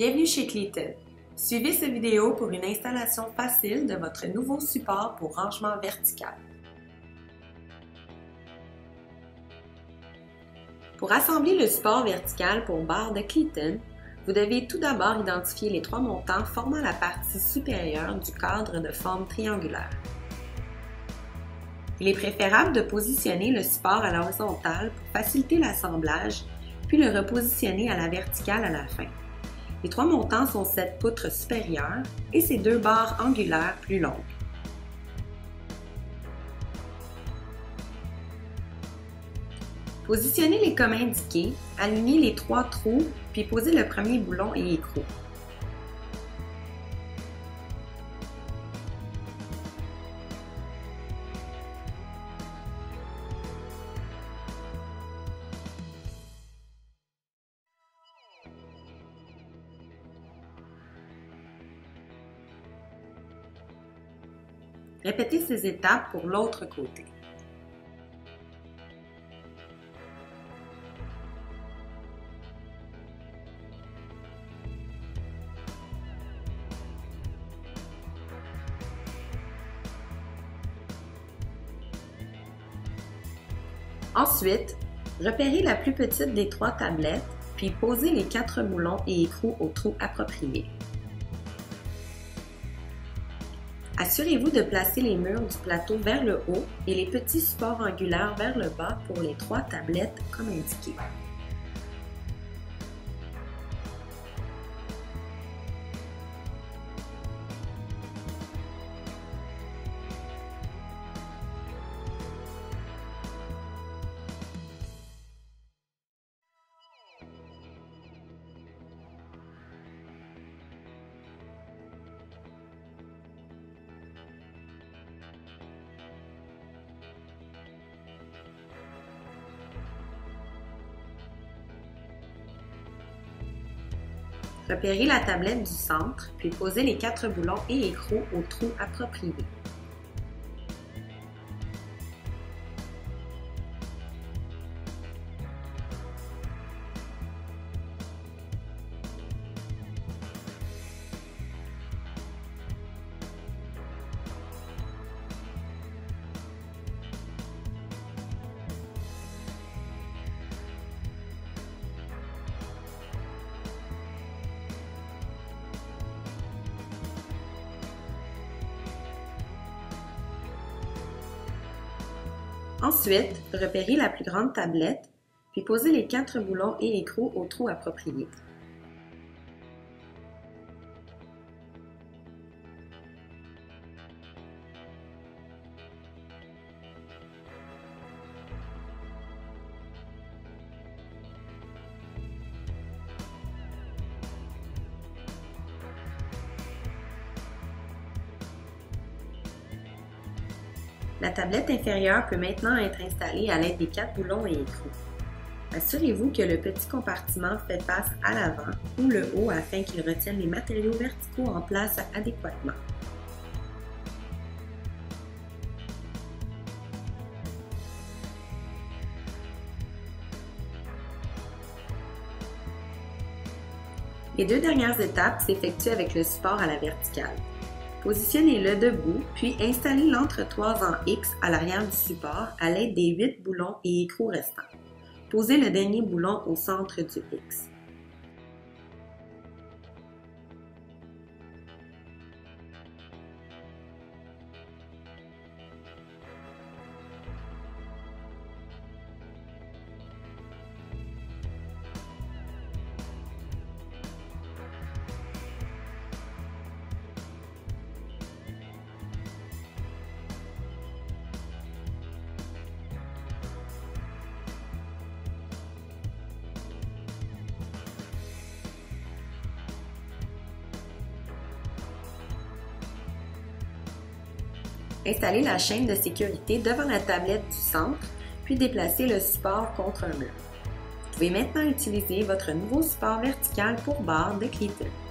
Bienvenue chez Clayton. Suivez cette vidéo pour une installation facile de votre nouveau support pour rangement vertical. Pour assembler le support vertical pour barre de Clayton, vous devez tout d'abord identifier les trois montants formant la partie supérieure du cadre de forme triangulaire. Il est préférable de positionner le support à l'horizontale pour faciliter l'assemblage, puis le repositionner à la verticale à la fin. Les trois montants sont cette poutre supérieure et ces deux barres angulaires plus longues. Positionnez les comme indiqué, alignez les trois trous, puis posez le premier boulon et écrou. Répétez ces étapes pour l'autre côté. Ensuite, repérez la plus petite des trois tablettes, puis posez les 4 boulons et écrous au trou approprié. Assurez-vous de placer les murs du plateau vers le haut et les petits supports angulaires vers le bas pour les 3 tablettes comme indiqué. Repérez la tablette du centre, puis posez les 4 boulons et écrous au trou approprié. Ensuite, repérez la plus grande tablette, puis posez les 4 boulons et écrous au trou approprié. La tablette inférieure peut maintenant être installée à l'aide des 4 boulons et écrous. Assurez-vous que le petit compartiment fait face à l'avant ou le haut afin qu'il retienne les matériaux verticaux en place adéquatement. Les 2 dernières étapes s'effectuent avec le support à la verticale. Positionnez-le debout, puis installez l'entretoise en X à l'arrière du support à l'aide des 8 boulons et écrous restants. Posez le dernier boulon au centre du X. Installez la chaîne de sécurité devant la tablette du centre, puis déplacez le support contre un mur. Vous pouvez maintenant utiliser votre nouveau support vertical pour barre de Clayton.